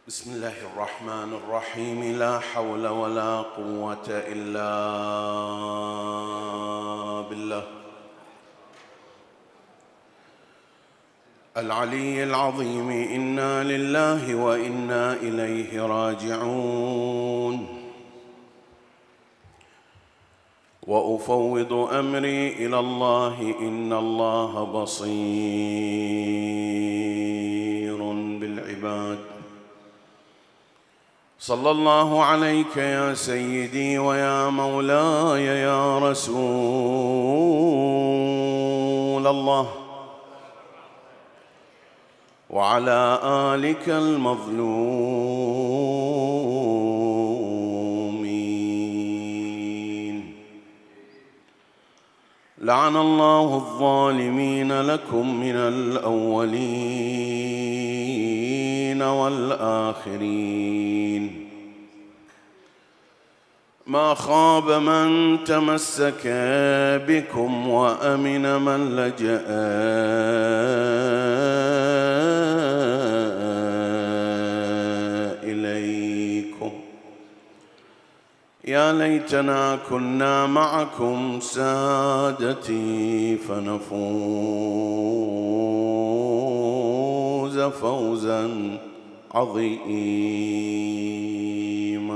بسم الله الرحمن الرحيم. لا حول ولا قوة إلا بالله العلي العظيم. إنا لله وإنا إليه راجعون. وأفوض أمري إلى الله إن الله بصير بالعباد. صلى الله عليك يا سيدي ويا مولاي يا رسول الله، وعلى آلك المظلومين. لعن الله الظالمين لكم من الأولين والآخرين. ما خاب من تمسك بكم وأمن من لجأ إليكم. يا ليتنا كنا معكم سادتي فنفوز فوزا عظيما.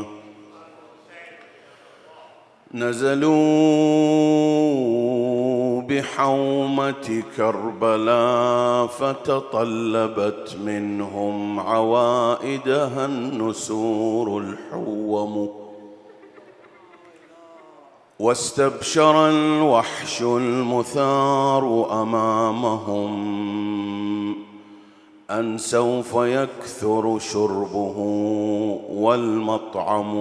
نزلوا بحومة كربلاء فتطلبت منهم عوائدها النسور الحوم، واستبشر الوحش المثار أمامهم أن سوف يكثر شربه والمطعم.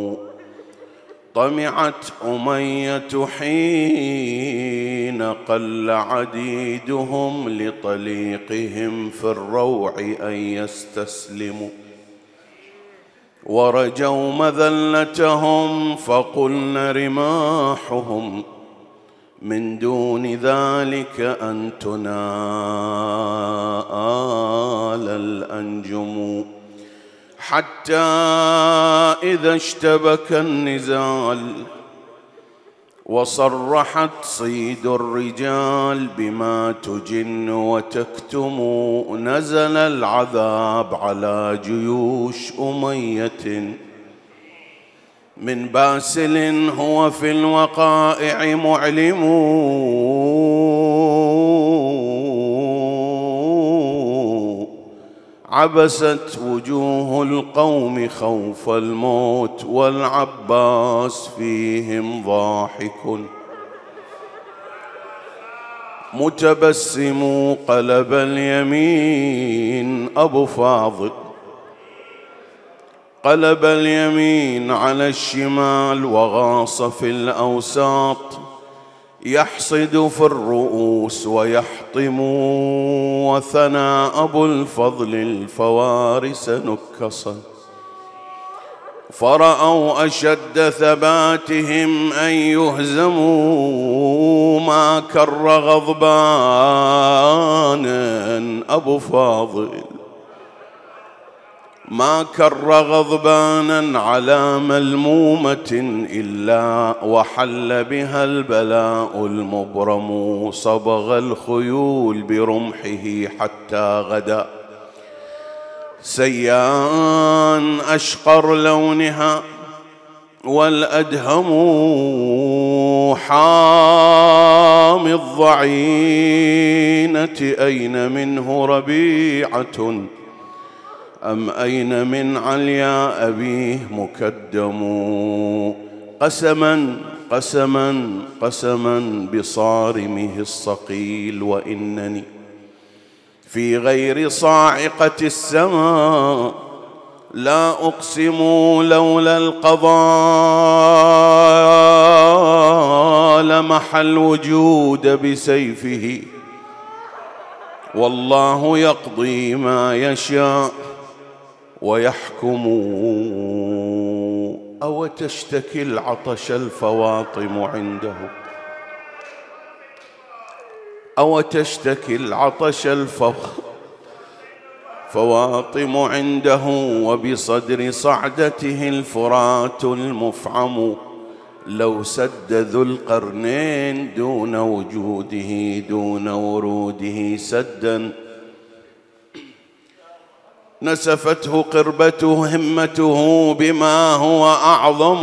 طمعت أمية حين قل عديدهم لطليقهم في الروع أن يستسلموا، ورجوا مذلتهم فقلن رماحهم من دون ذلك أن تنال الأنجم. حتى إذا اشتبك النزال وصرحت صيد الرجال بما تجن وتكتم، نزل العذاب على جيوش أمية من باسل هو في الوقائع معلم. عبست وجوه القوم خوف الموت والعباس فيهم ضاحك متبسم. قلب اليمين أبو فاضل، قلب اليمين على الشمال وغاص في الأوساط، يحصد في الرؤوس ويحطم. وثنى أبو الفضل الفوارس نكصا، فرأوا أشد ثباتهم أن يهزموا. ما كر غضبانا أبو فاضل، ما كر غضبانا على ملمومة إلا وحل بها البلاء المبرم. صبغ الخيول برمحه حتى غدا سيان أشقر لونها، والأدهم حامي الضعينة أين منه ربيعة أم أين من عليا أبيه مكدم. قسما قسما قسما بصارمه الصقيل وإنني في غير صاعقة السماء لا أقسم لولا القضاء لمح الوجود بسيفه. والله يقضي ما يشاء ويحكم. أو تشتكي العطش الفواطم عنده، أو تشتكي العطش فواطم عنده وبصدر صعدته الفرات المفعم. لو سد ذو القرنين دون وجوده دون وروده سدا، نسفته قربته همته بما هو أعظم،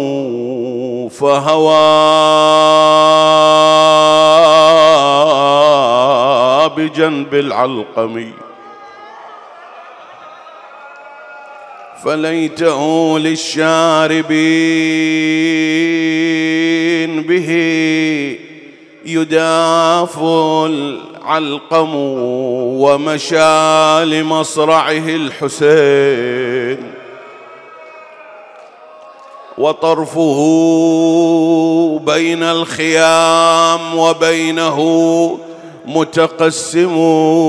فهوى بجنب العلقم. فليته للشاربين به يداف العلقم، ومشى لمصرعه الحسين، وطرفه بين الخيام وبينه متقسم.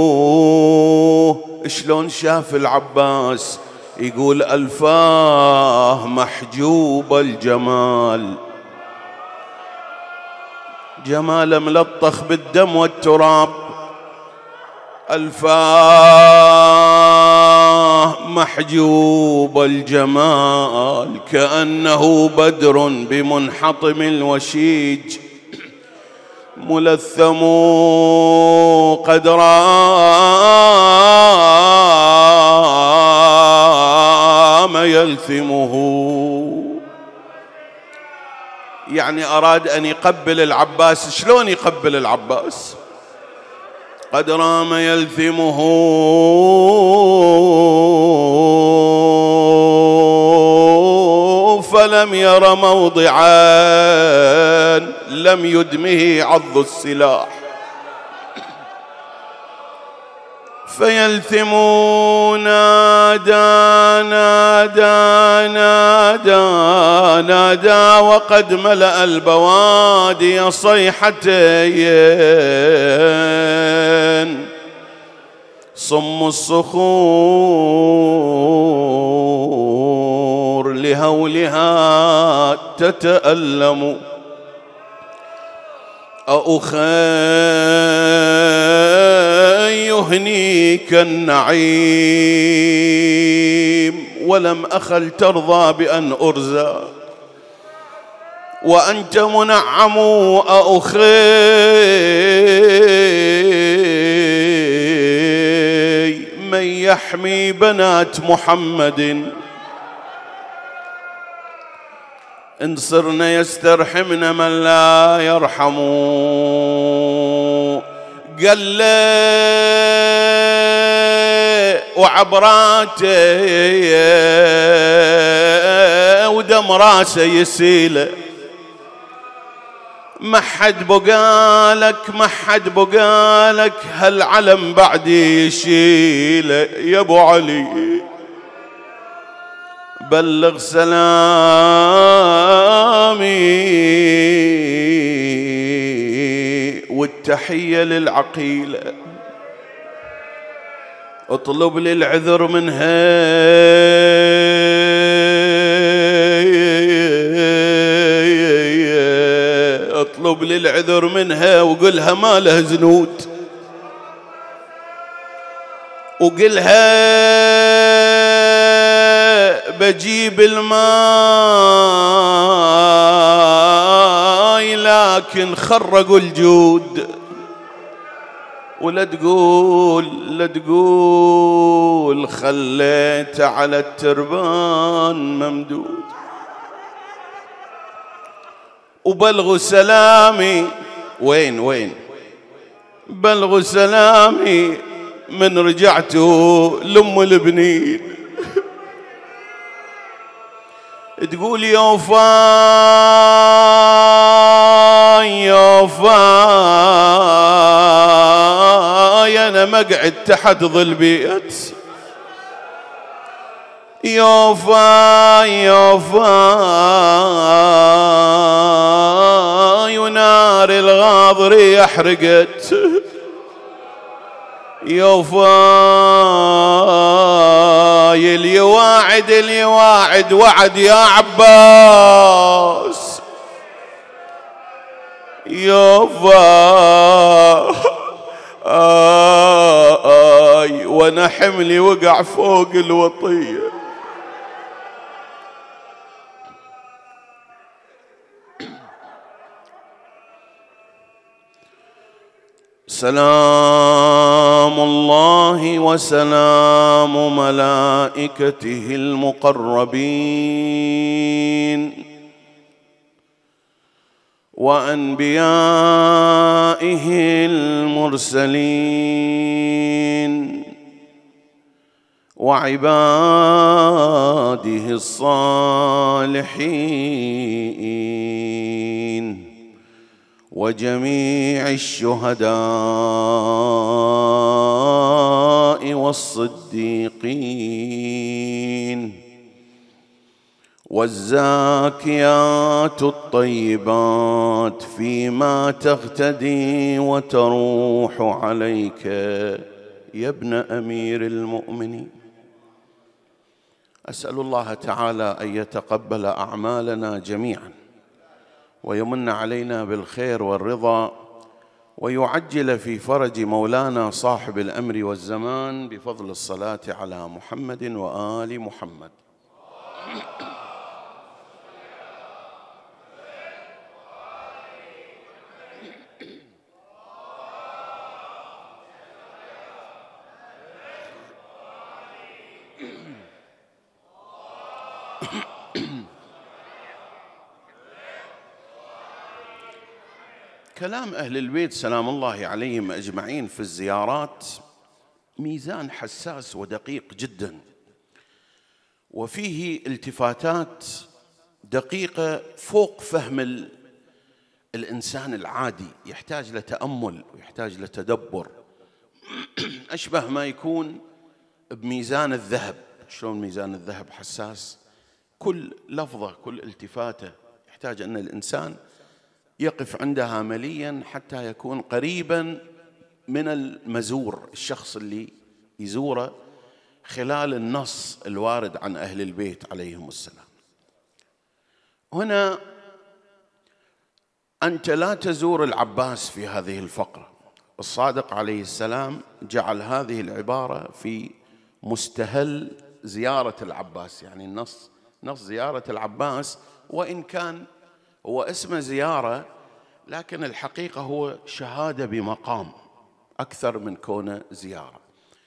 شلون شاف العباس؟ يقول ألفاه محجوب الجمال، جمال ملطخ بالدم والتراب. ألفاه محجوب الجمال، كأنه بدر بمنحطم الوشيج، ملثم قد رام يلثمه. يعني أراد أن يقبل العباس. شلون يقبل العباس؟ قد رام يلثمه فلم ير موضعا لم يدمه عض السلاح. فيلثم نادى نادى نادى نادى، وقد ملأ البوادي صيحتين، صم الصخور لهولها تتألم. أخي يهنيك النعيم، ولم أخل ترضى بأن أرزى وأنت منعم. أخي من يحمي بنات محمد؟ إن صرن يسترحمن من لا يرحم. قال لي وعبراته ودم راسه يسيله، ما حد بقالك ما حد بقالك هالعلم بعدي يشيله. يا ابو علي بلغ سلامي والتحية للعقيلة، اطلب لي العذر منها، اطلب لي العذر منها وقلها ما له زنود، وقلها بجيب الماء لكن خرقوا الجود. ولا تقول خليت على التربان ممدود. وبلغوا سلامي وين بلغوا سلامي من رجعتوا لأم البنين. تقول يوفاي أنا مقعد تحت ظل بيت، يوفاي نار الغاضري احرقت، يوفاي اليواعد وعد يا عباس، يوفا وانا حملي وقع فوق الوطية. سلام الله وسلام ملائكته المقربين وأنبيائه المرسلين وعباده الصالحين وجميع الشهداء والصديقين والزاكيات الطيبات فيما تغتدي وتروح عليك يا ابن أمير المؤمنين. أسأل الله تعالى أن يتقبل أعمالنا جميعا ويمن علينا بالخير والرضا ويعجل في فرج مولانا صاحب الأمر والزمان بفضل الصلاة على محمد وآل محمد. كلام أهل البيت سلام الله عليهم أجمعين في الزيارات ميزان حساس ودقيق جدا، وفيه التفاتات دقيقة فوق فهم الإنسان العادي، يحتاج لتأمل ويحتاج لتدبر. أشبه ما يكون بميزان الذهب. شلون ميزان الذهب حساس؟ كل لفظة كل التفاتة يحتاج أن الإنسان يقف عندها مليا حتى يكون قريبا من المزور، الشخص اللي يزوره، خلال النص الوارد عن أهل البيت عليهم السلام. هنا أنت لا تزور العباس في هذه الفقرة. الصادق عليه السلام جعل هذه العبارة في مستهل زيارة العباس، يعني نص زيارة العباس، وإن كان هو اسمه زيارة لكن الحقيقة هو شهادة بمقام أكثر من كونه زيارة.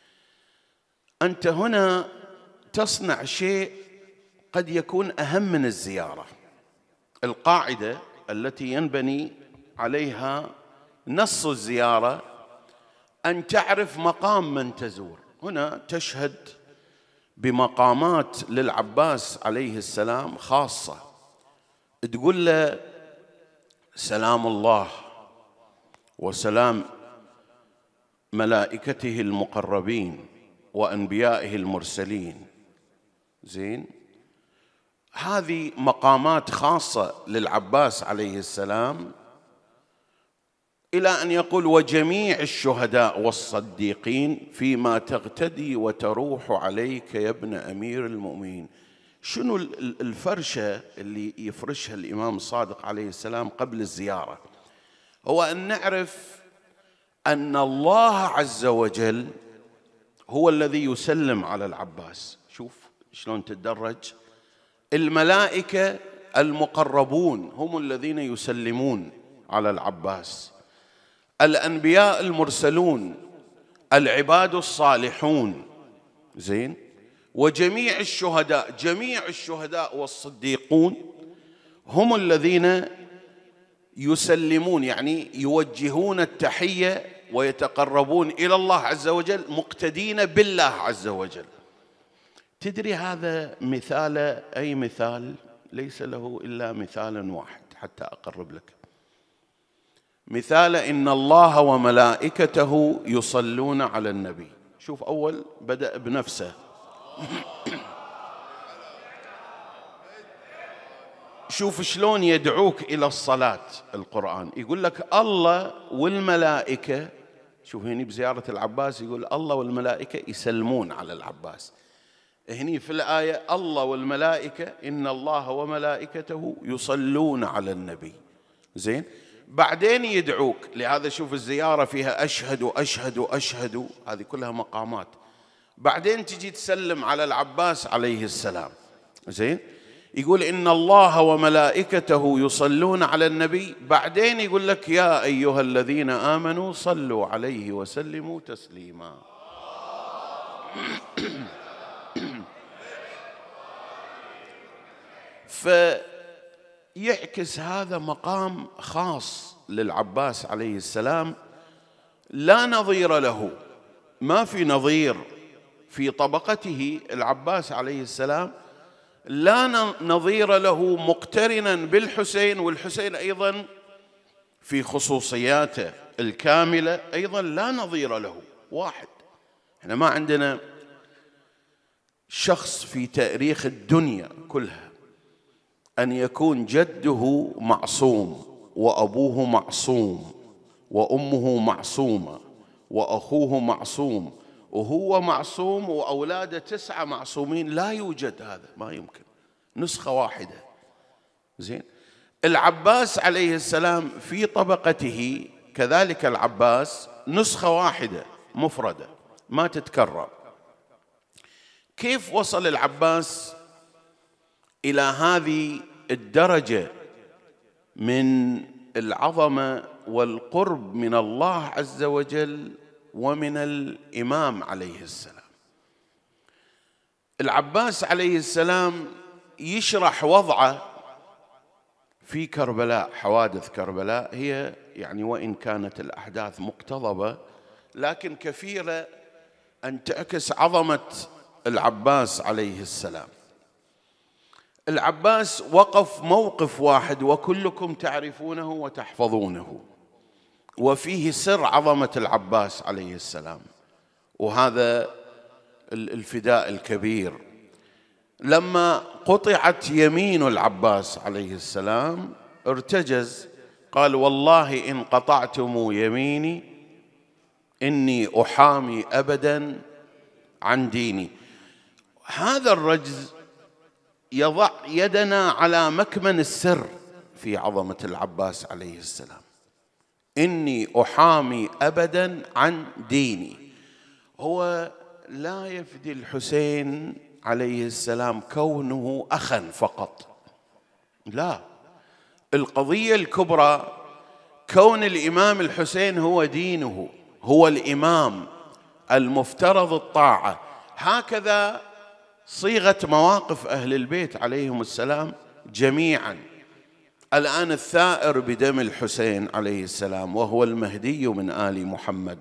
أنت هنا تصنع شيء قد يكون أهم من الزيارة. القاعدة التي ينبني عليها نص الزيارة أن تعرف مقام من تزور. هنا تشهد بمقامات للعباس عليه السلام خاصة، تقول له سلام الله وسلام ملائكته المقربين وأنبيائه المرسلين. زين، هذه مقامات خاصة للعباس عليه السلام، إلى أن يقول وجميع الشهداء والصديقين فيما تغتدي وتروح عليك يا ابن أمير المؤمنين. شنو الفرشة اللي يفرشها الإمام الصادق عليه السلام قبل الزيارة؟ هو أن نعرف أن الله عز وجل هو الذي يسلم على العباس. شوف شلون تتدرج. الملائكة المقربون هم الذين يسلمون على العباس، الأنبياء المرسلون، العباد الصالحون. زين، وجميع الشهداء، جميع الشهداء والصديقون هم الذين يسلمون، يعني يوجهون التحية ويتقربون إلى الله عز وجل مقتدين بالله عز وجل. تدري هذا مثال أي مثال؟ ليس له إلا مثال واحد حتى أقرب لك. مثال إن الله وملائكته يصلون على النبي. شوف أول بدأ بنفسه. شوف شلون يدعوك إلى الصلاة. القرآن يقول لك الله والملائكة. شوف هني بزيارة العباس يقول الله والملائكة يسلمون على العباس. هني في الآية الله والملائكة إن الله وملائكته يصلون على النبي. زين، بعدين يدعوك. لهذا شوف الزيارة فيها أشهد أشهد أشهد، هذه كلها مقامات. بعدين تجي تسلم على العباس عليه السلام، زين، يقول إن الله وملائكته يصلون على النبي، بعدين يقول لك يا أيها الذين آمنوا صلوا عليه وسلموا تسليما. فيعكس هذا مقام خاص للعباس عليه السلام لا نظير له، ما في نظير في طبقته. العباس عليه السلام لا نظير له، مقترنا بالحسين، والحسين أيضا في خصوصياته الكاملة أيضا لا نظير له، واحد. احنا ما عندنا شخص في تاريخ الدنيا كلها أن يكون جده معصوم وأبوه معصوم وأمه معصومة وأخوه معصوم وهو معصوم وأولاده 9 معصومين، لا يوجد هذا، ما يمكن، نسخة واحدة. زين، العباس عليه السلام في طبقته كذلك، العباس نسخة واحدة مفردة ما تتكرر. كيف وصل العباس إلى هذه الدرجة من العظمة والقرب من الله عز وجل ومن الإمام عليه السلام؟ العباس عليه السلام يشرح وضعه في كربلاء. حوادث كربلاء هي يعني وإن كانت الأحداث مقتضبة لكن كثيرة أن تعكس عظمة العباس عليه السلام. العباس وقف موقف واحد وكلكم تعرفونه وتحفظونه، وفيه سر عظمة العباس عليه السلام، وهذا الفداء الكبير. لما قطعت يمين العباس عليه السلام ارتجز، قال والله إن قطعتم يميني إني أحامي أبدا عن ديني. هذا الرجز يضع يدنا على مكمن السر في عظمة العباس عليه السلام، إني أحامي أبدا عن ديني. هو لا يفدي الحسين عليه السلام كونه أخا فقط، لا، القضية الكبرى كون الإمام الحسين هو دينه، هو الإمام المفترض الطاعة. هكذا صيغة مواقف أهل البيت عليهم السلام جميعا. الآن الثائر بدم الحسين عليه السلام وهو المهدي من آل محمد.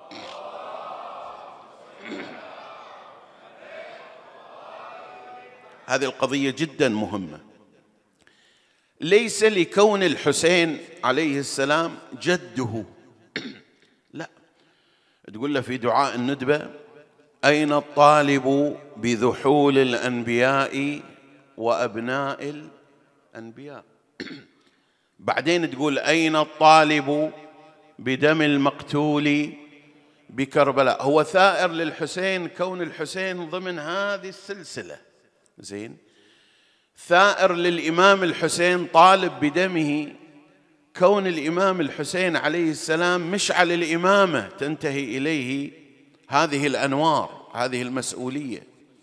هذه القضية جدا مهمة. ليس لكون الحسين عليه السلام جده، لا، تقول له في دعاء الندبة أين الطالب بذحول الأنبياء وأبناء الأنبياء، بعدين تقول أين الطالب بدم المقتول بكربلاء. هو ثائر للحسين كون الحسين ضمن هذه السلسلة، زين، ثائر للإمام الحسين طالب بدمه كون الإمام الحسين عليه السلام مشعل الإمامة تنتهي إليه هذه الأنوار، هذه المسؤولية،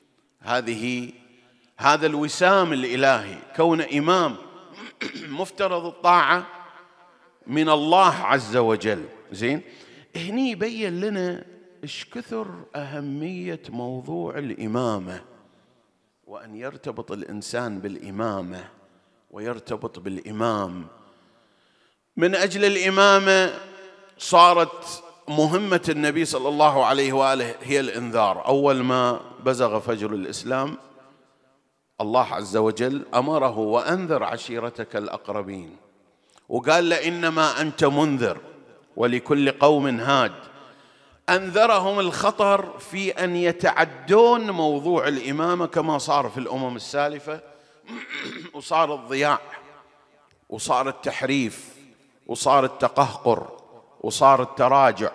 هذا الوسام الإلهي، كون إمام مفترض الطاعة من الله عز وجل. زين، هني يبين لنا إيش كثر أهمية موضوع الإمامة، وأن يرتبط الإنسان بالإمامة ويرتبط بالإمام. من أجل الإمامة صارت مهمة النبي صلى الله عليه وآله هي الإنذار. أول ما بزغ فجر الإسلام الله عز وجل أمره وأنذر عشيرتك الأقربين، وقال له إنما أنت منذر ولكل قوم هاد. أنذرهم الخطر في أن يتعدون موضوع الإمامة كما صار في الأمم السالفة، وصار الضياع وصار التحريف وصار التقهقر وصار التراجع.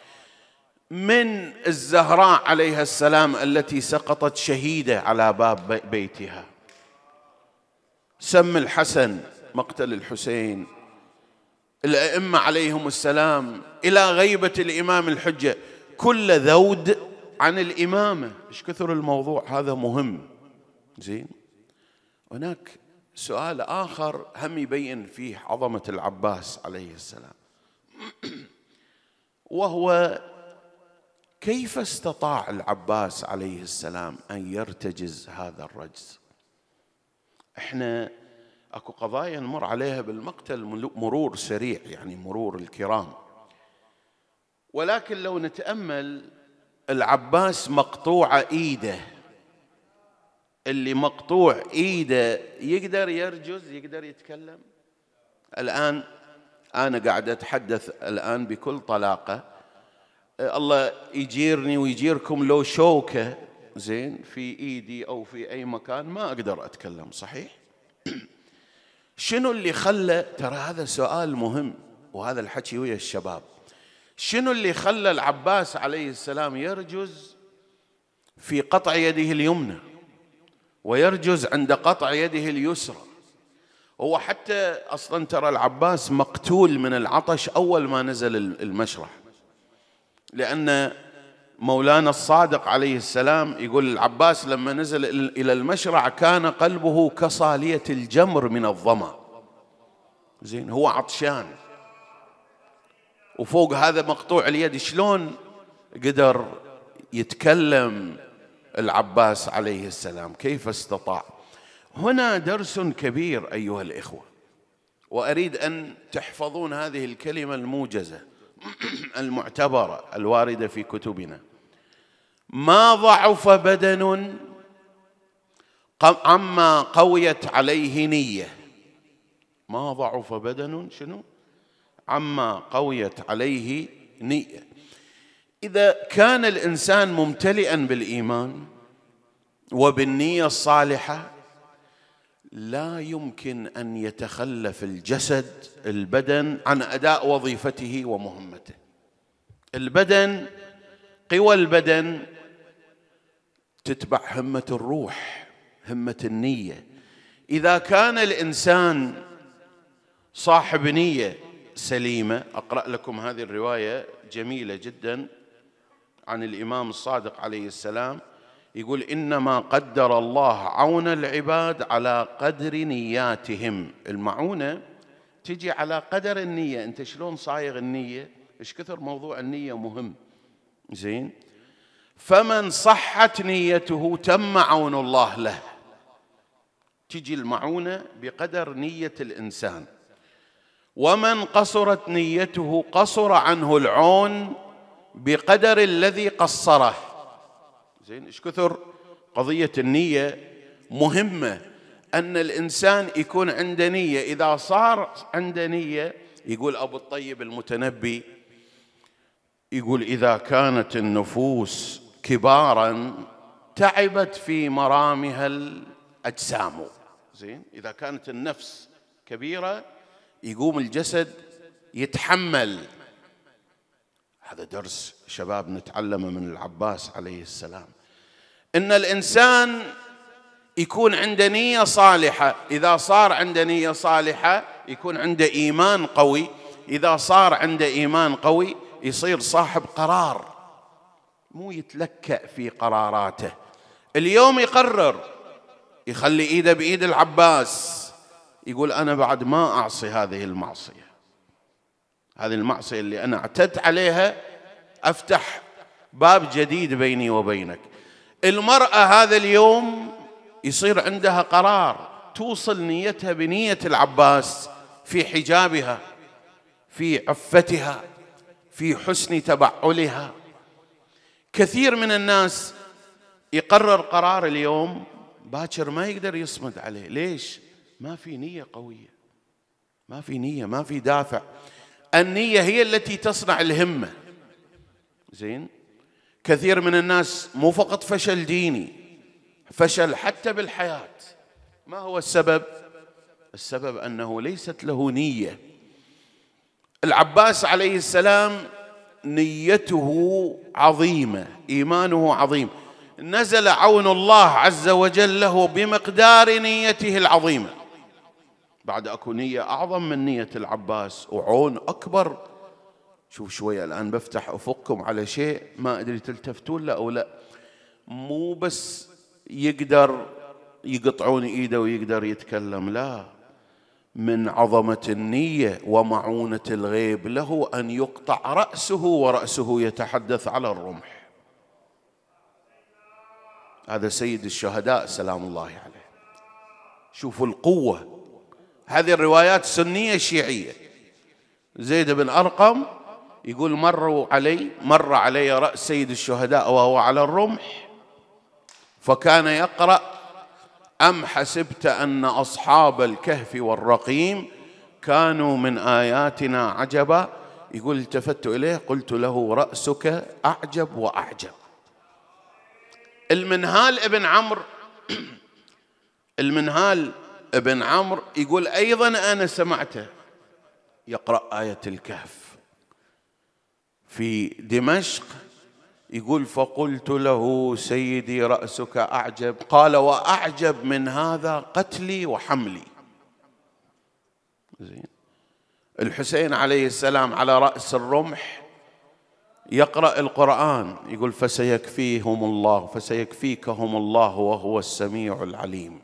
من الزهراء عليها السلام التي سقطت شهيدة على باب بيتها، سم الحسن، مقتل الحسين، الأئمة عليهم السلام إلى غيبة الإمام الحجة، كل ذود عن الإمامة. إيش كثر الموضوع هذا مهم. زين. هناك سؤال آخر هم يبين فيه عظمة العباس عليه السلام، وهو كيف استطاع العباس عليه السلام أن يرتجز هذا الرجز؟ احنا اكو قضايا نمر عليها بالمقتل مرور سريع، يعني مرور الكرام، ولكن لو نتأمل العباس مقطوع ايده، اللي مقطوع ايده يقدر يرجز، يقدر يتكلم. الآن أنا قاعد أتحدث الآن بكل طلاقة، الله يجيرني ويجيركم لو شوكة زين في ايدي او في اي مكان ما اقدر اتكلم، صحيح؟ شنو اللي خلى، ترى هذا سؤال مهم وهذا الحكي ويا الشباب، شنو اللي خلى العباس عليه السلام يرجز في قطع يده اليمنى ويرجز عند قطع يده اليسرى؟ هو حتى اصلا ترى العباس مقتول من العطش اول ما نزل المشرح، لأن مولانا الصادق عليه السلام يقول العباس لما نزل إلى المشرع كان قلبه كصالية الجمر من الظمأ. زين، هو عطشان وفوق هذا مقطوع اليد، شلون قدر يتكلم العباس عليه السلام؟ كيف استطاع؟ هنا درس كبير أيها الإخوة، وأريد أن تحفظون هذه الكلمة الموجزة المعتبرة الواردة في كتبنا: ما ضعف بدن عما قويت عليه نية. ما ضعف بدن شنو؟ عما قويت عليه نية. إذا كان الإنسان ممتلئا بالإيمان وبالنية الصالحة لا يمكن أن يتخلف الجسد البدن عن أداء وظيفته ومهمته. البدن، قوى البدن تتبع همة الروح، همة النية. إذا كان الإنسان صاحب نية سليمة، أقرأ لكم هذه الرواية جميلة جدا عن الإمام الصادق عليه السلام، يقول: إنما قدر الله عون العباد على قدر نياتهم. المعونة تجي على قدر النية، أنت شلون صايغ النية، إيش كثر موضوع النية مهم. زين، فمن صحت نيته تم عون الله له. تجي المعونة بقدر نية الإنسان، ومن قصرت نيته قصر عنه العون بقدر الذي قصره. زين، إيش كثر قضية النية مهمة، أن الإنسان يكون عنده نية. إذا صار عنده نية، يقول أبو الطيب المتنبي، يقول: إذا كانت النفوس كبارا تعبت في مرامها الأجسام. زين، إذا كانت النفس كبيرة يقوم الجسد يتحمل. هذا درس شباب نتعلمه من العباس عليه السلام، إن الإنسان يكون عنده نية صالحة. إذا صار عنده نية صالحة يكون عنده إيمان قوي. إذا صار عنده إيمان قوي يصير صاحب قرار، مو يتلكأ في قراراته. اليوم يقرر، يخلي إيده بإيد العباس، يقول: أنا بعد ما أعصي هذه المعصية، هذه المعصية اللي أنا اعتدت عليها، أفتح باب جديد بيني وبينك. المرأة هذا اليوم يصير عندها قرار، توصل نيتها بنية العباس في حجابها، في عفتها، في حسن تبعلها. كثير من الناس يقرر قرار اليوم، باكر ما يقدر يصمد عليه. ليش؟ ما في نية قوية، ما في نية، ما في دافع. النية هي التي تصنع الهمة. زين، كثير من الناس مو فقط فشل ديني، فشل حتى بالحياة. ما هو السبب؟ السبب أنه ليست له نية. العباس عليه السلام نيته عظيمة، إيمانه عظيم، نزل عون الله عز وجل له بمقدار نيته العظيمة. بعد أكو نية أعظم من نية العباس وعون أكبر. شوف شوية الآن بفتح أفقكم على شيء ما أدري تلتفتون له أو لا. مو بس يقدر يقطعون إيده ويقدر يتكلم، لا، من عظمة النية ومعونة الغيب له أن يقطع رأسه ورأسه يتحدث على الرمح. هذا سيد الشهداء سلام الله عليه. شوفوا القوة. هذه الروايات سنية شيعية. زيد بن أرقم يقول مر علي رأس سيد الشهداء وهو على الرمح، فكان يقرأ: أم حسبت أن أصحاب الكهف والرقيم كانوا من آياتنا عجبا. يقول التفت إليه قلت له: رأسك أعجب وأعجب. المنهال ابن عمرو يقول أيضا أنا سمعته يقرأ آية الكهف في دمشق. يقول فقلت له: سيدي رأسك أعجب. قال: وأعجب من هذا قتلي وحملي. زين. الحسين عليه السلام على رأس الرمح يقرأ القرآن، يقول فسيكفيكهم الله وهو السميع العليم.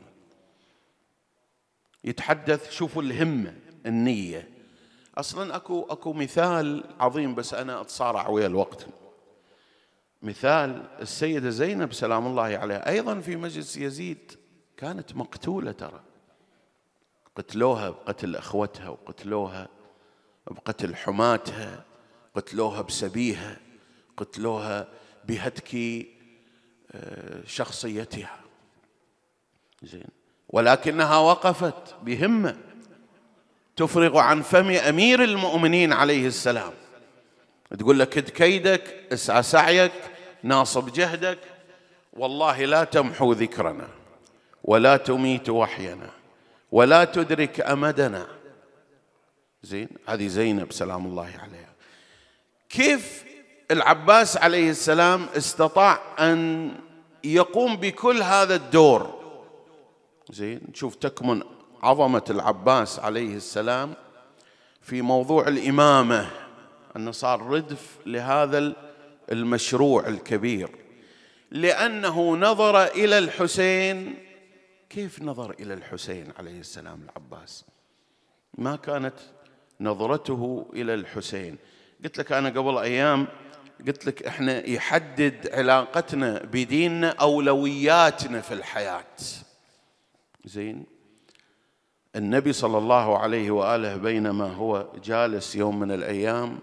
يتحدث. شوفوا الهمة، النية. أصلا أكو مثال عظيم بس أنا أتصارع ويا الوقت. مثال السيدة زينب سلام الله عليها أيضا في مجلس يزيد كانت مقتولة، ترى قتلوها بقتل أخوتها، وقتلوها بقتل حماتها، قتلوها بسبيها، قتلوها بهتك شخصيتها. زين. ولكنها وقفت بهمة تفرغ عن فم أمير المؤمنين عليه السلام، تقول لك كد كيدك، اسعى سعيك، ناصب جهدك، والله لا تمحو ذكرنا ولا تميت وحينا ولا تدرك أمدنا. زين. هذه زينب سلام الله عليها. كيف العباس عليه السلام استطاع أن يقوم بكل هذا الدور؟ زين. شوف تكمن عظمة العباس عليه السلام في موضوع الإمامة، أنه صار ردف لهذا المشروع الكبير، لأنه نظر إلى الحسين. كيف نظر إلى الحسين عليه السلام العباس؟ ما كانت نظرته إلى الحسين. قلت لك أنا قبل أيام، قلت لك إحنا يحدد علاقتنا بديننا أولوياتنا في الحياة. زين. النبي صلى الله عليه وآله بينما هو جالس يوم من الأيام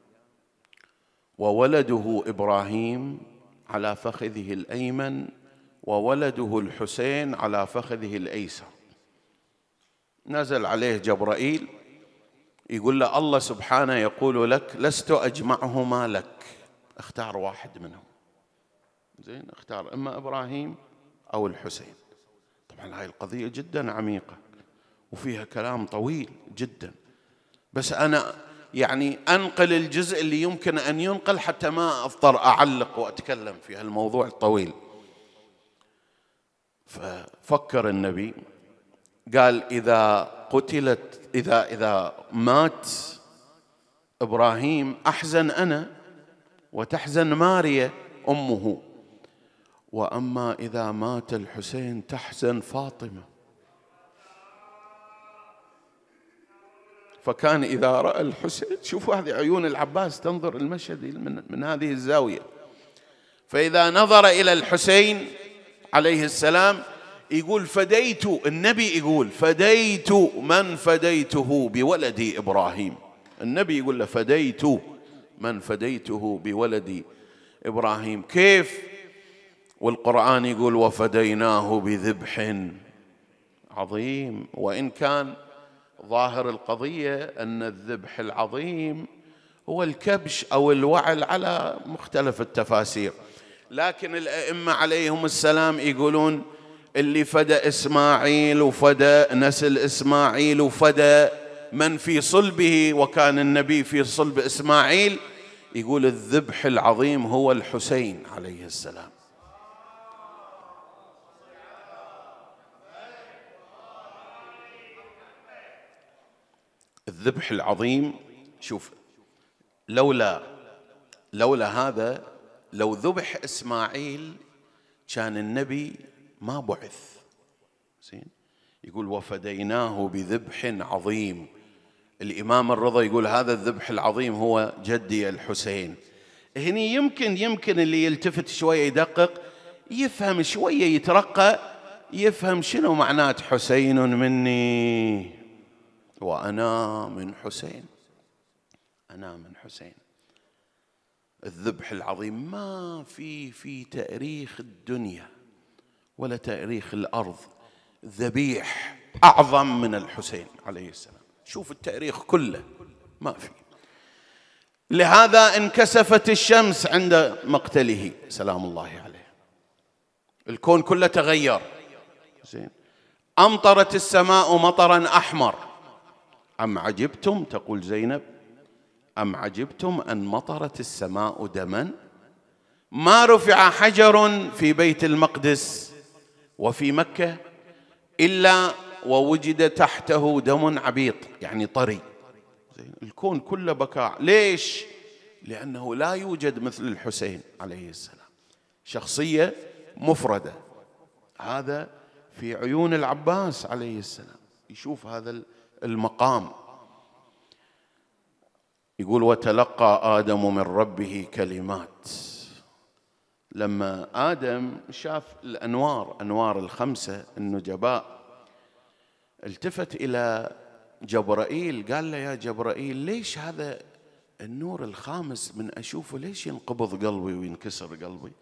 وولده إبراهيم على فخذه الأيمن وولده الحسين على فخذه الأيسر، نزل عليه جبرائيل يقول له الله سبحانه يقول لك لست أجمعهما لك، اختار واحد منهم. زين. اختار إما إبراهيم أو الحسين. طبعا هاي القضية جدا عميقة وفيها كلام طويل جدا، بس أنا يعني أنقل الجزء اللي يمكن أن ينقل حتى ما أضطر أعلق وأتكلم في هالموضوع الطويل. ففكر النبي قال إذا مات إبراهيم أحزن أنا وتحزن ماريا أمه، وأما إذا مات الحسين تحزن فاطمة. فكان إذا رأى الحسين، شوفوا هذه عيون العباس تنظر المشهد من هذه الزاوية، فإذا نظر إلى الحسين عليه السلام يقول فديت، النبي يقول فديت من فديته بولدي إبراهيم. النبي يقول له فديت من فديته بولدي إبراهيم. كيف؟ والقرآن يقول وفديناه بذبح عظيم. وإن كان ظاهر القضية أن الذبح العظيم هو الكبش أو الوعل على مختلف التفاسير، لكن الأئمة عليهم السلام يقولون اللي فدى إسماعيل وفدى نسل إسماعيل وفدى من في صلبه، وكان النبي في صلب إسماعيل، يقول الذبح العظيم هو الحسين عليه السلام. الذبح العظيم. شوف، لولا هذا، لو ذبح إسماعيل كان النبي ما بعث. زين، يقول وفديناه بذبح عظيم. الإمام الرضا يقول هذا الذبح العظيم هو جدي الحسين. هني يمكن اللي يلتفت شوية يدقق يفهم شوية، يترقى يفهم شنو معنات حسين مني وأنا من حسين. أنا من حسين. الذبح العظيم ما في تاريخ الدنيا ولا تاريخ الأرض ذبيح أعظم من الحسين عليه السلام. شوف التاريخ كله ما في. لهذا انكسفت الشمس عند مقتله سلام الله عليه، الكون كله تغير. زين، أمطرت السماء مطرا أحمر. أم عجبتم، تقول زينب، أم عجبتم أن مطرت السماء دما. ما رفع حجر في بيت المقدس وفي مكة إلا ووجد تحته دم عبيط، يعني طري. الكون كله بكاء. ليش؟ لأنه لا يوجد مثل الحسين عليه السلام، شخصية مفردة. هذا في عيون العباس عليه السلام، يشوف هذا المقام. يقول وتلقى آدم من ربه كلمات. لما آدم شاف أنوار الخمسة النجباء، التفت إلى جبرائيل قال له يا جبرائيل ليش هذا النور الخامس من أشوفه ليش ينقبض قلبي وينكسر قلبي؟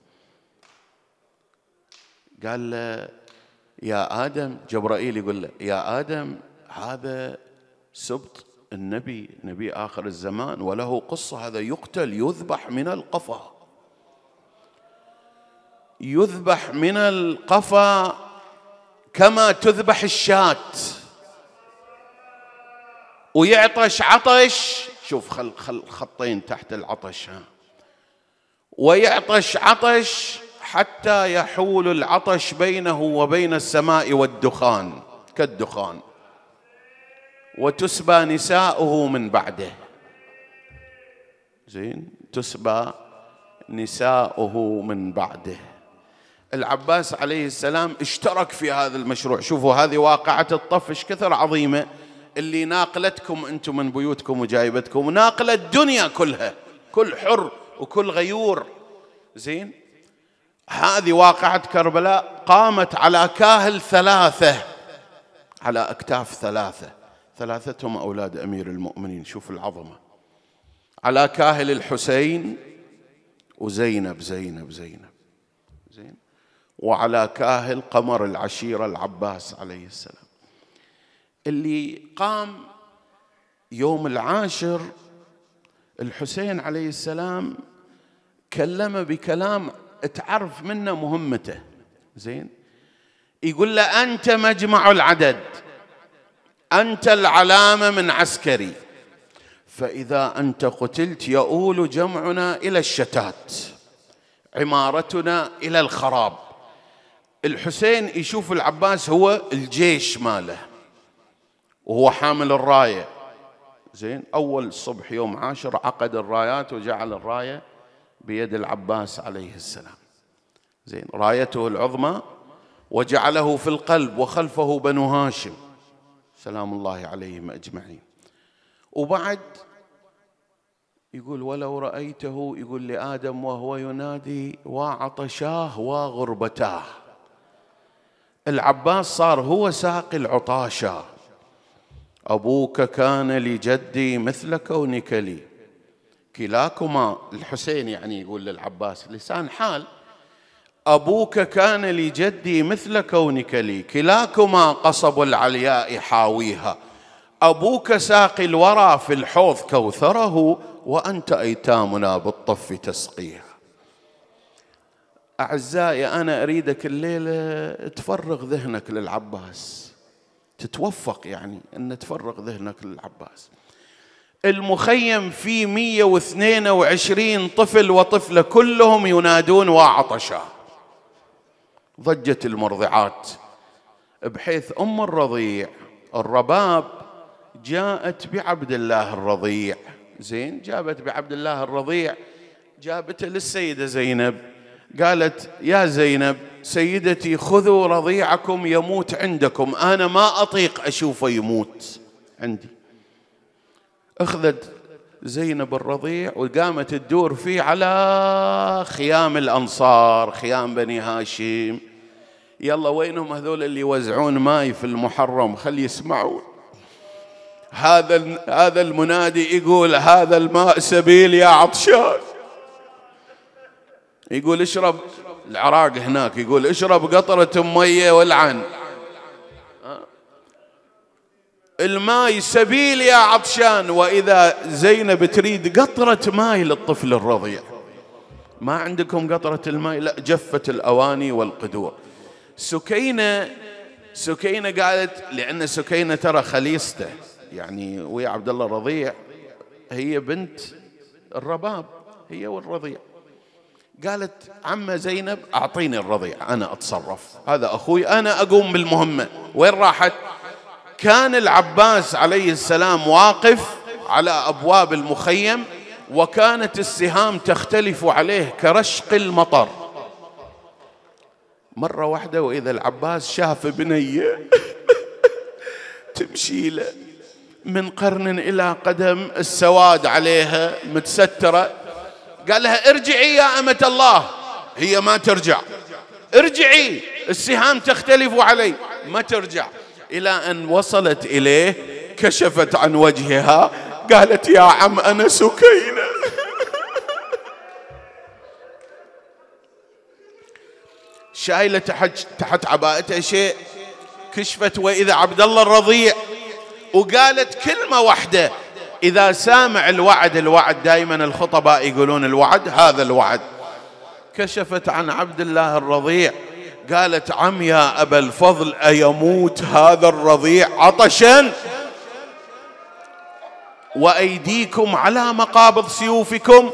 قال له يا آدم، جبرائيل يقول له يا آدم هذا سبط النبي، نبي آخر الزمان، وله قصة. هذا يقتل، يذبح من القفا، يذبح من القفا كما تذبح الشاة، ويعطش عطش. شوف خطين تحت العطش، ويعطش عطش حتى يحول العطش بينه وبين السماء والدخان كالدخان، وتسبى نساؤه من بعده. زين، تسبى نساؤه من بعده. العباس عليه السلام اشترك في هذا المشروع. شوفوا هذه واقعة الطف ايش كثر عظيمة، اللي ناقلتكم انتم من بيوتكم وجايبتكم، وناقلة الدنيا كلها، كل حر وكل غيور. زين، هذه واقعة كربلاء قامت على كاهل ثلاثة، على أكتاف ثلاثتهم أولاد أمير المؤمنين. شوف العظمة، على كاهل الحسين وزينب زين، وعلى كاهل قمر العشيرة العباس عليه السلام. اللي قام يوم العاشر الحسين عليه السلام كلمه بكلام تعرف منه مهمته. زين، يقول له أنت مجمع العدد، أنت العلامة من عسكري، فإذا أنت قتلت يؤول جمعنا إلى الشتات، عمارتنا إلى الخراب. الحسين يشوف العباس هو الجيش ماله وهو حامل الراية. زين، أول الصبح يوم عاشر عقد الرايات وجعل الراية بيد العباس عليه السلام. زين، رايته العظمى، وجعله في القلب، وخلفه بنو هاشم سلام الله عليهم أجمعين. وبعد يقول ولو رأيته، يقول لآدم وهو ينادي وعطشاه وغربتاه. العباس صار هو ساقي العطاشة. أبوك كان لجدي مثل كونك لي، كلاكما. الحسين يعني يقول للعباس لسان حال، أبوك كان لجدي مثل كونك لي، كلاكما قصب العلياء حاويها. أبوك ساقي الورى في الحوض كوثره، وأنت أيتامنا بالطف تسقيها. أعزائي، أنا أريدك الليلة تفرغ ذهنك للعباس، تتوفق يعني أن تفرغ ذهنك للعباس. المخيم فيه 122 طفل وطفلة كلهم ينادون وعطشا. ضجت المرضعات، بحيث أم الرضيع الرباب جاءت بعبد الله الرضيع. زين، جابت بعبد الله الرضيع، جابته للسيدة زينب، قالت: يا زينب سيدتي خذوا رضيعكم يموت عندكم، أنا ما أطيق أشوفه يموت عندي. أخذت زينب الرضيع وقامت تدور فيه على خيام الأنصار، خيام بني هاشم. يلا وينهم هذول اللي يوزعون ماي في المحرم؟ خلي يسمعون. هذا المنادي يقول: هذا الماء سبيل يا عطشان. يقول: اشرب، العراق هناك يقول: اشرب قطرة مية والعن، الماء سبيل يا عطشان. وإذا زينب تريد قطرة ماء للطفل الرضيع، ما عندكم قطرة الماء؟ لا، جفت الأواني والقدور. سكينة قالت، لأن سكينة ترى خليصته، يعني ويا عبد الله الرضيع، هي بنت الرباب هي والرضيع. قالت: عمة زينب أعطيني الرضيع، أنا أتصرف، هذا أخوي، أنا أقوم بالمهمة. وين راحت؟ كان العباس عليه السلام واقف على أبواب المخيم، وكانت السهام تختلف عليه كرشق المطر. مرة واحدة وإذا العباس شاف بنية تمشي له من قرن إلى قدم، السواد عليها متسترة. قال لها: ارجعي يا أمة الله. هي ما ترجع. ارجعي، السهام تختلف علي. ما ترجع. إلى أن وصلت إليه، كشفت عن وجهها، قالت: يا عم أنا سكينة. شايلة تحت عباءتها شيء، كشفت وإذا عبد الله الرضيع، وقالت كلمة واحدة: إذا سامع الوعد دائما الخطباء يقولون الوعد، هذا الوعد. كشفت عن عبد الله الرضيع، قالت: عم يا أبا الفضل، أيموت هذا الرضيع عطشا وأيديكم على مقابض سيوفكم؟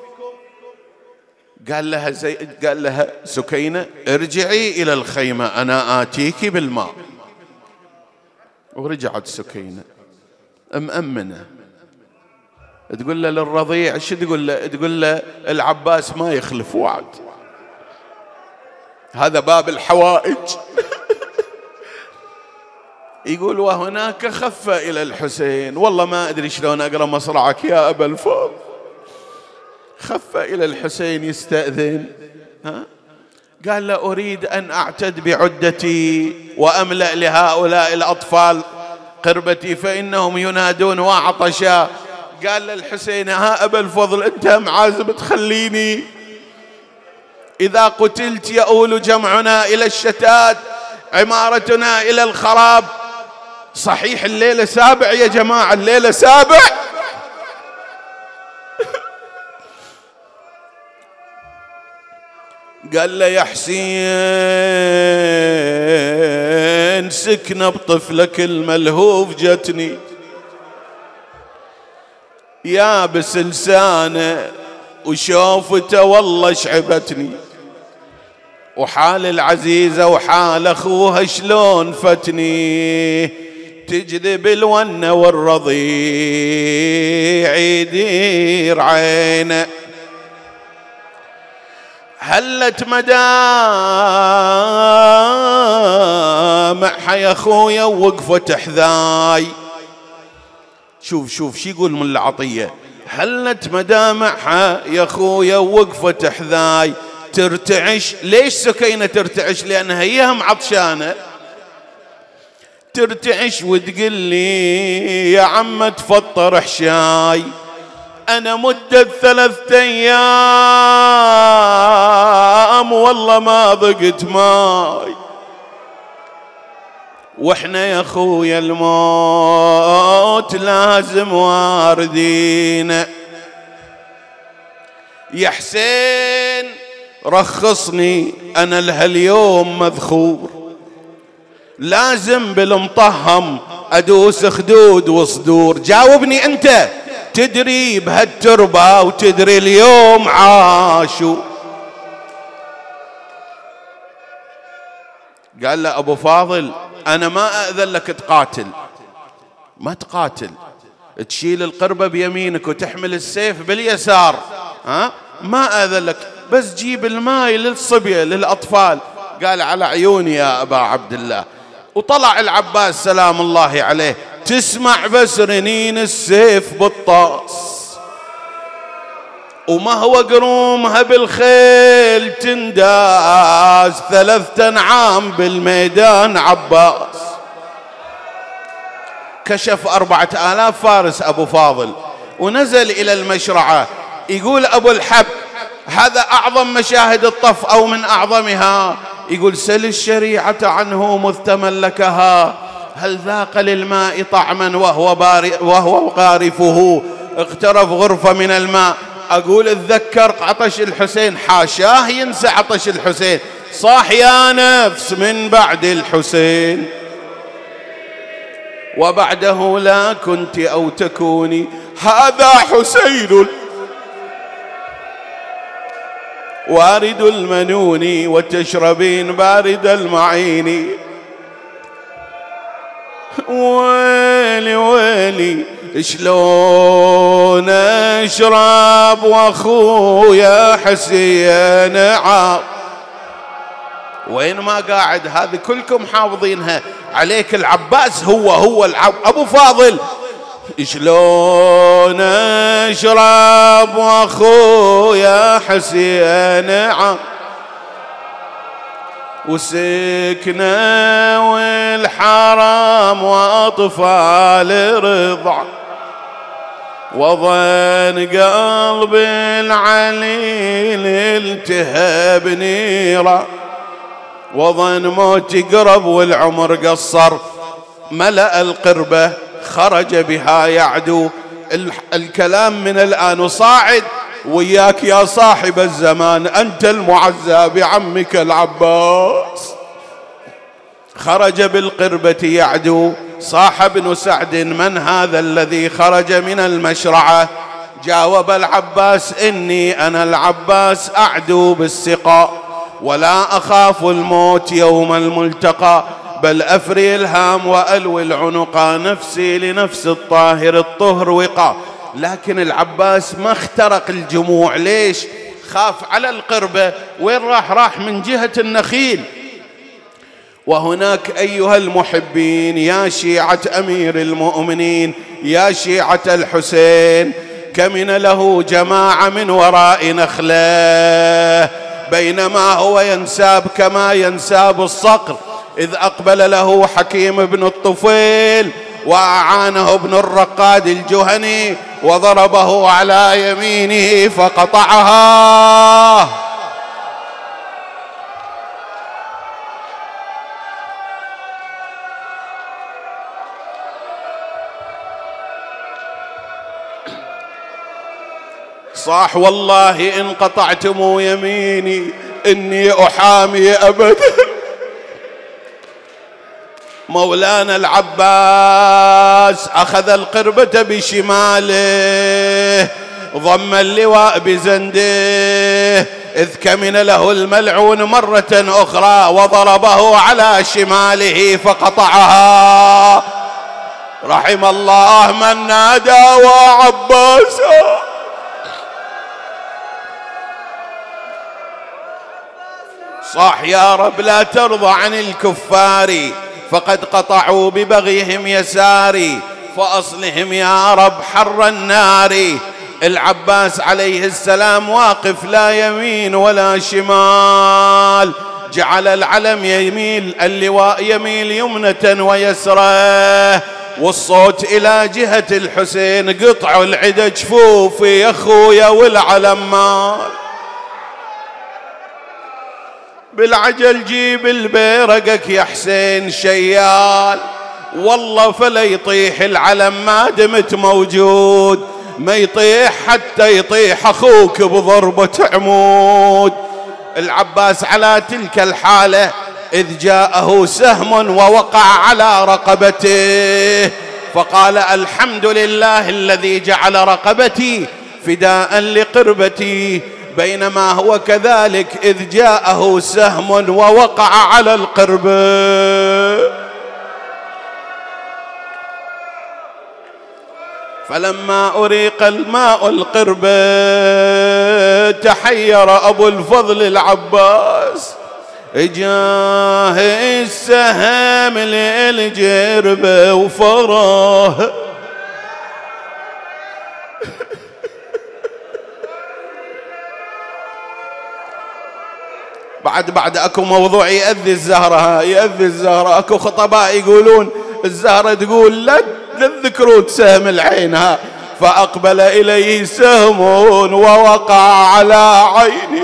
قال لها سكينة: ارجعي إلى الخيمة، أنا آتيك بالماء. ورجعت سكينة مأمنة، تقول له للرضيع، شو تقول له؟ تقول له: العباس ما يخلف وعد، هذا باب الحوائج. يقول: وهناك خف إلى الحسين، والله ما أدري شلون أقرأ مصرعك يا أبا الفضل. خف إلى الحسين يستأذن، قال له: أريد أن أعتد بعدتي وأملأ لهؤلاء الأطفال قربتي فإنهم ينادون وعطشا. قال للحسين: ها أبا الفضل، أنت معازم تخليني؟ إذا قتلت يؤول جمعنا إلى الشتات، عمارتنا إلى الخراب. صحيح الليلة 7 يا جماعة، الليلة 7. قال له: يا حسين سكنة بطفلك الملهوف جتني، يابس لسانه وشوفته والله شعبتني، وحال العزيزة وحال أخوها شلون فتني، تجذب الونة والرضيع يدير عينه. هلت مدامعها يا خويا ووقفت حذاي. شوف شو يقول من العطية: هلت مدامعها يا خويا ووقفت حذاي، ترتعش. ليش سكينة ترتعش؟ لأنها هي هم عطشانة. ترتعش وتقول لي: يا عم تفطر حشاي، أنا مدة 3 أيام والله ما ضقت ماي، وإحنا يا خويا الموت لازم واردين. يا حسين رخصني، أنا لهاليوم مذخور، لازم بالمطهم أدوس خدود وصدور. جاوبني أنت، تدري بهالتربة وتدري اليوم عاشوا. قال له: أبو فاضل، أنا ما أأذن لك تقاتل، ما تقاتل، تشيل القربة بيمينك وتحمل السيف باليسار، ما آذن لك، بس جيب الماء للصبية للأطفال. قال على عيوني يا أبا عبد الله. وطلع العباس سلام الله عليه، تسمع بس رنين السيف بالطاس، وما هو قرومها بالخيل تنداس، 3 أنعام بالميدان عباس. كشف 4000 فارس أبو فاضل ونزل إلى المشرعة. يقول أبو الحب هذا أعظم مشاهد الطف أو من أعظمها. يقول سل الشريعة عنه مذ تملكها، هل ذاق للماء طعما وهو غارفه، اغترف غرفة من الماء. أقول اتذكر عطش الحسين، حاشاه ينسى عطش الحسين، صاح يا نفس من بعد الحسين وبعده لا كنت أو تكوني، هذا حسين وارد المنون وتشربين بارد المعين. ويلي ويلي شلون اشرب واخويا حسين عار. وين ما قاعد هذه كلكم حافظينها عليك. العباس هو أبو فاضل. شلون اشرب واخويا حسين عار، وسكنة والحرام وأطفال رضع، وظن قلب العليل التهب نيرة، وظن موت قرب والعمر قصر. ملأ القربة خرج بها يعدو. الكلام من الآن وصاعد وياك يا صاحب الزمان، أنت المعزى بعمك العباس. خرج بالقربة يعدو. صاح ابن سعد من هذا الذي خرج من المشرعة؟ جاوب العباس إني أنا العباس أعدو بالسقاء، ولا أخاف الموت يوم الملتقى، بل أفري الهام وألوي العنقى، نفسي لنفس الطاهر الطهر وقى. لكن العباس ما اخترق الجموع. ليش؟ خاف على القربة. وين راح من جهة النخيل. وهناك أيها المحبين يا شيعة أمير المؤمنين، يا شيعة الحسين، كمن له جماعة من وراء نخله، بينما هو ينساب كما ينساب الصقر، إذ أقبل له حكيم بن الطفيل وأعانه ابن الرقاد الجهني وضربه على يمينه فقطعها. صاح والله إن قطعتم يميني إني أحامي أبدا. مولانا العباس أخذ القربة بشماله، ضم اللواء بزنده، إذ كمن له الملعون مرة أخرى وضربه على شماله فقطعها. رحم الله من نادى وعباسا. صاح يا رب لا ترضى عن الكفار، فقد قطعوا ببغيهم يساري، فأصلهم يا رب حر النار. العباس عليه السلام واقف لا يمين ولا شمال، جعل العلم يميل، اللواء يميل يمنة ويسرى، والصوت إلى جهة الحسين، قطعوا العدا جفوفي يا أخويا والعلم مال. بالعجل جيب البيرقك يا حسين شيال، والله فلا يطيح العلم ما دمت موجود، ما يطيح حتى يطيح أخوك بضربة عمود. العباس على تلك الحالة إذ جاءه سهم ووقع على رقبته، فقال الحمد لله الذي جعل رقبتي فداء لقربتي. بينما هو كذلك إذ جاءه سهم ووقع على القربة. فلما أريق الماء القربة تحير أبو الفضل العباس، جاه السهم للجربة وفراه. بعد اكو موضوع يأذي الزهرة، يأذي الزهرة. اكو خطباء يقولون الزهرة تقول لا تذكرون سهم العين، فأقبل إليه سهم ووقع على عيني.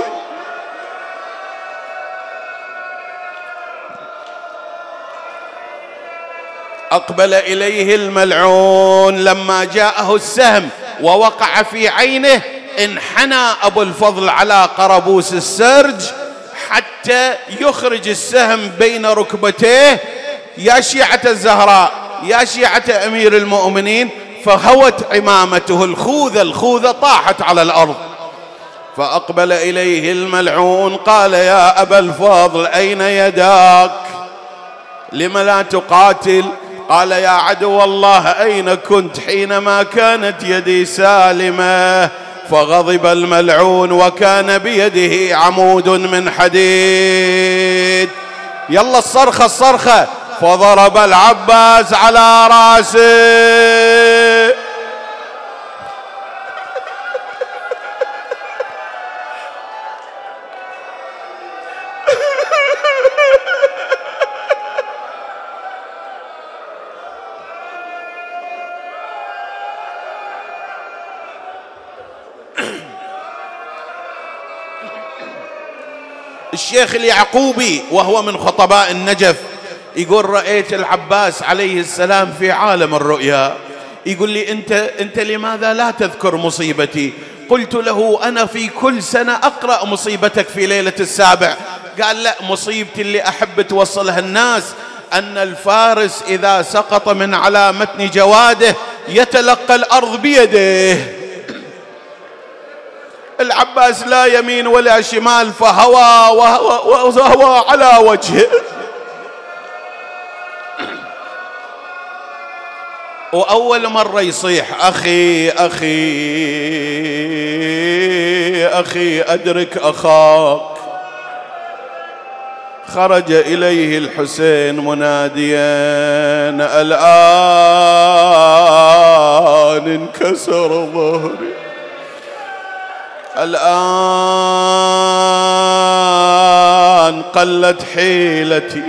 أقبل إليه الملعون لما جاءه السهم ووقع في عينه، انحنى أبو الفضل على قربوس السرج حتى يخرج السهم بين ركبتيه. يا شيعة الزهراء، يا شيعة أمير المؤمنين، فهوت عمامته، الخوذة طاحت على الأرض. فأقبل إليه الملعون قال: يا أبا الفضل أين يداك؟ لم لا تقاتل؟ قال: يا عدو الله أين كنت حينما كانت يدي سالمة؟ فغضب الملعون وكان بيده عمود من حديد. يلا الصرخة، فضرب العباس على راسه. الشيخ اليعقوبي وهو من خطباء النجف يقول: رأيت العباس عليه السلام في عالم الرؤيا. يقول لي: أنت لماذا لا تذكر مصيبتي؟ قلت له: أنا في كل سنة أقرأ مصيبتك في ليلة السابع. قال: لا، مصيبتي اللي أحب توصلها الناس أن الفارس إذا سقط من على متن جواده يتلقى الأرض بيده. العباس لا يمين ولا شمال، فهوى وهوى على وجهه. وأول مرة يصيح: أخي أخي أخي أدرك أخاك. خرج إليه الحسين مناديا: الآن انكسر ظهري، الآن قلت حيلتي،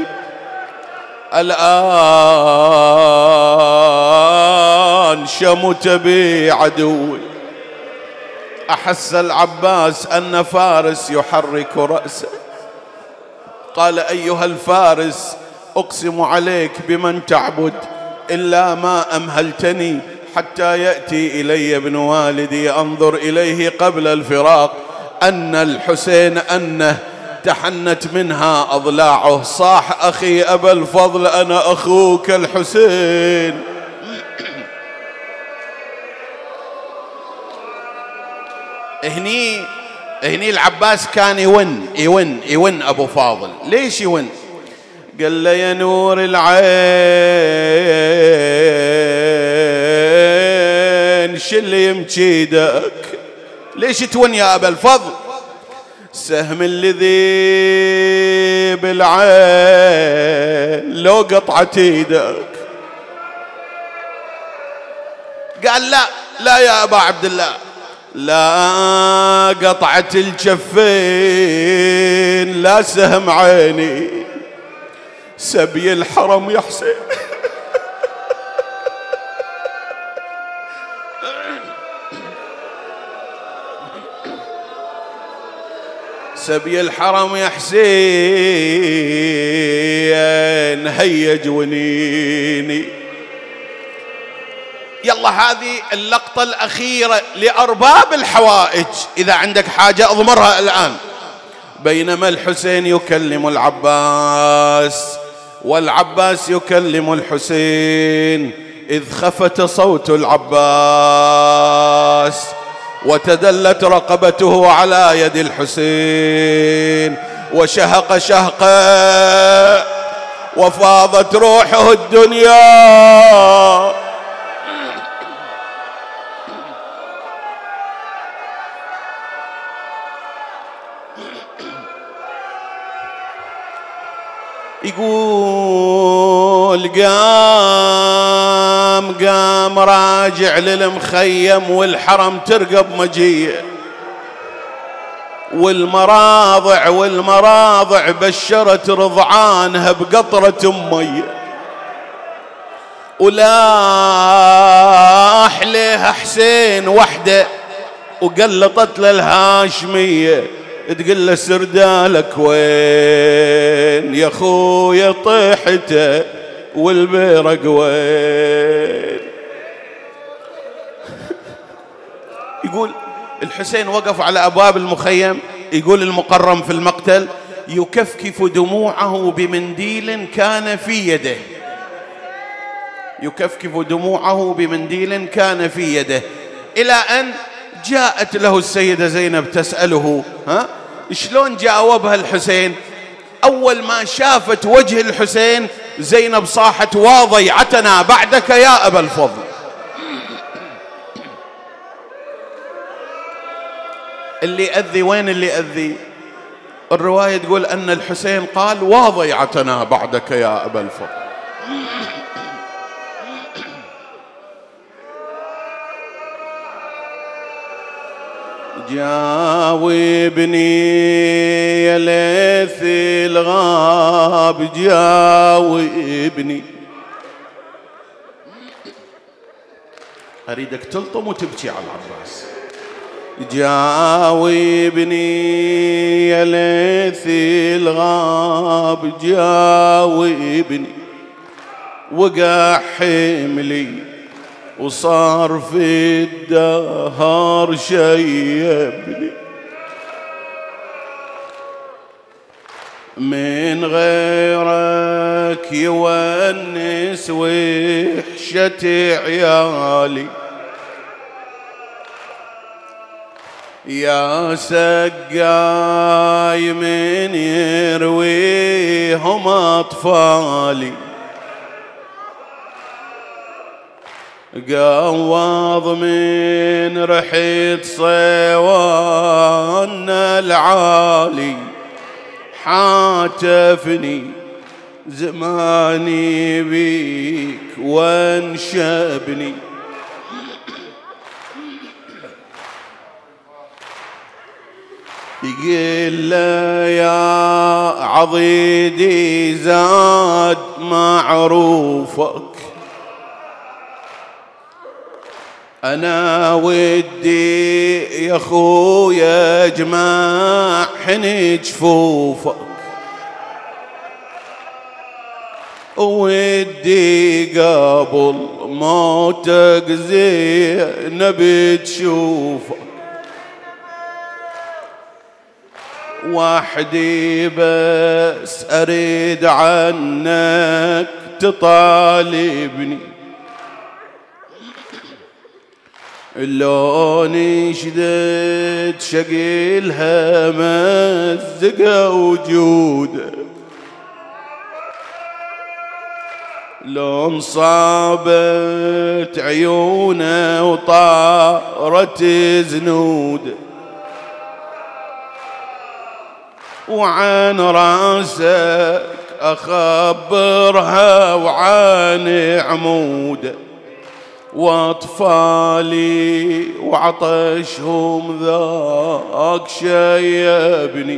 الآن شمت بي عدوي. أحس العباس أن فارس يحرك رأسه. قال: أيها الفارس، أقسم عليك بمن تعبد إلا ما أمهلتني حتى يأتي إلي ابن والدي أنظر إليه قبل الفراق أن الحسين أنه تحنت منها أضلاعه. صاح: أخي أبا الفضل، أنا أخوك الحسين. هني العباس كان يون أبو فاضل. ليش يون؟ قال له: يا نور العين شل يمجيدك، ليش تون يا أبا الفضل؟ سهم الذي بالعين لو قطعت ايدك. قال: لا يا أبا عبد الله، لا قطعت الجفين لا سهم عيني، سبي الحرم يا حسين. سبي الحرم يا حسين هيج ونيني. يلا هذه اللقطة الأخيرة لأرباب الحوائج، إذا عندك حاجة أضمرها الآن. بينما الحسين يكلم العباس والعباس يكلم الحسين، إذ خفت صوت العباس وتدلت رقبته على يد الحسين وشهق شهقا وفاضت روحه الدنيا. يقول قام راجع للمخيم والحرم ترقب مجيه، والمراضع بشرت رضعانها بقطرة مية، ولاح ليها حسين وحده وقلطت للهاشمية تقول له سردالك وين يا خويا طيحته والبيرق وين. يقول الحسين وقف على أبواب المخيم، يقول المقرم في المقتل يكفكف دموعه بمنديل كان في يده، يكفكف دموعه بمنديل كان في يده، إلى أن جاءت له السيدة زينب تسأله شلون جاوبها الحسين. أول ما شافت وجه الحسين زينب صاحت واضيعتنا بعدك يا أبا الفضل. اللي أذي وين اللي أذي؟ الرواية تقول أن الحسين قال واضيعتنا بعدك يا أبا الفضل. جاوبني يا ليث الغاب جاوبني. أريدك تلطم وتبكي على العباس. جاوبني يا ليث الغاب جاوبني، وقع حملي وصار في الدهر شيبني، من غيرك يونس وحشة عيالي، يا سقاي من يرويهم أطفالي، قوض من ريحة صيوان العالي، حاتفني زماني بيك وانشبني، يقول له يا عضيدي زاد معروفك، أنا ودي يا خويا اجمع حن جفوفك، ودي قبل موتك زينب تشوفك، وحدي بس أريد عنك تطالبني، اللون شدد شقيلها مزقة وجوده، لون صابت عيونه وطارت زنوده، وعن راسك أخبرها وعن عموده، واطفالي وعطشهم ذاك شيبني،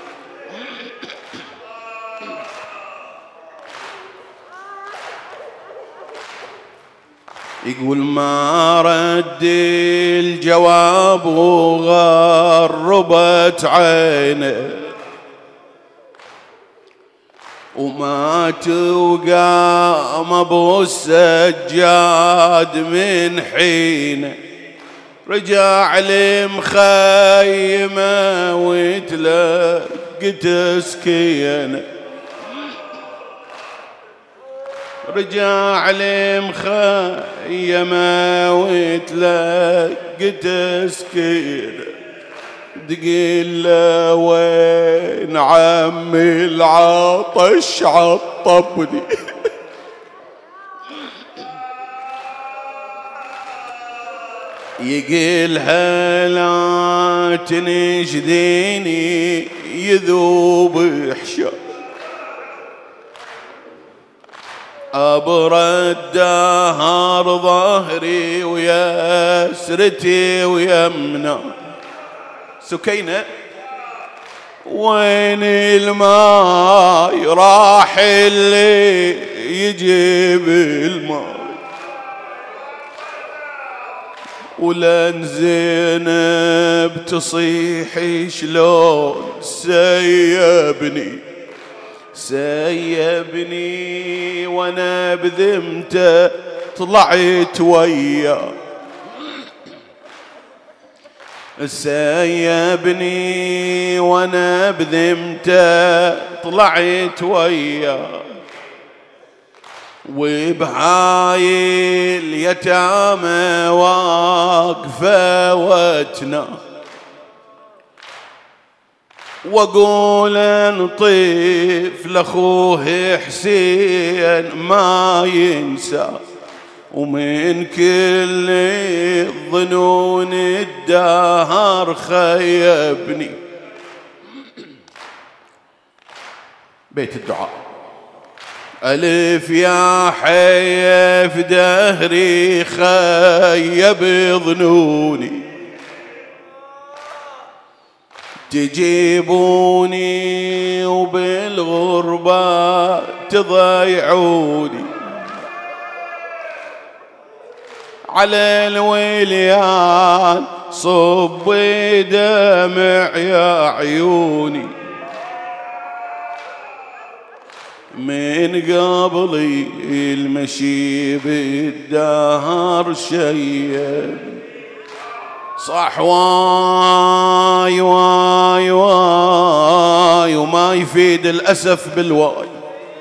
يقول ما رد الجواب وغربت عينه، ومات وقام ابو السجاد من حين، رجع لمخيمه وتلقت سكينه، رجع لمخيمه وتلقت سكينه، تقول له وين عمي العطش عطبني، يقلها لا تنشديني يذوب حشا، برد دهر ظهري ويسرتي ويمنى. سكينة وين الماي راح اللي يجيب الماي، ولن زينب تصيح شلون سيبني سيبني وانا بذمته طلعت وياه، سيبني وانا بذمته طلعت وياه، وبهاي اليتامى واقفة واتنا، واقول انطيف لاخوه حسين ما ينسى، ومن كل الظنون الدهر خيبني. بيت الدعاء. ألف يا حي في دهري خيب ظنوني، تجيبوني وبالغربة تضيعوني، على الوليان صب دمع يا عيوني، من قبلي المشي بالدهر شيب. صح واي واي واي وما يفيد الأسف بالواي،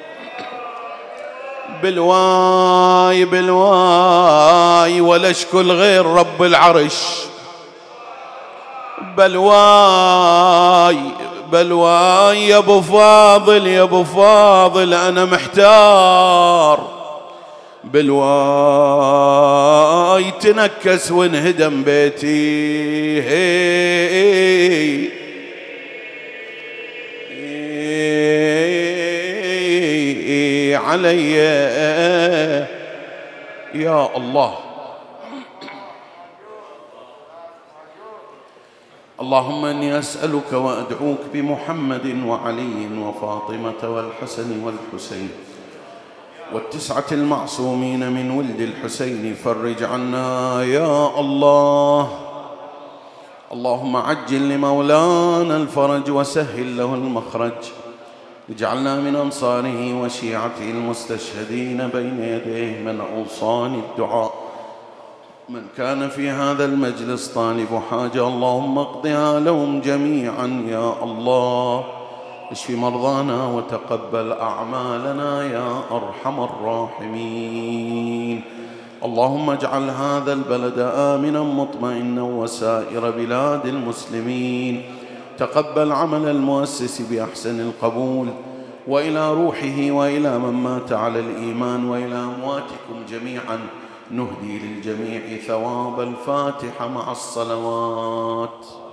بالواي بالواي ولا اشكل غير رب العرش، بالواي بالواي يا ابو فاضل يا ابو فاضل انا محتار، بالواي تنكس وانهدم بيتي علي يا الله. اللهم اني اسالك وادعوك بمحمد وعلي وفاطمه والحسن والحسين والتسعه المعصومين من ولد الحسين، فرج عنا يا الله. اللهم عجل لمولانا الفرج وسهل له المخرج، اجعلنا من أنصاره وشيعته المستشهدين بين يديه من أوصان الدعاء. من كان في هذا المجلس طالب حاجة اللهم اقضها لهم جميعا يا الله. اشف مرضانا وتقبل أعمالنا يا أرحم الراحمين. اللهم اجعل هذا البلد آمنا مطمئنا وسائر بلاد المسلمين. تقبل عمل المؤسس بأحسن القبول، وإلى روحه وإلى من مات على الإيمان وإلى أمواتكم جميعا نهدي للجميع ثواب الفاتحة مع الصلوات.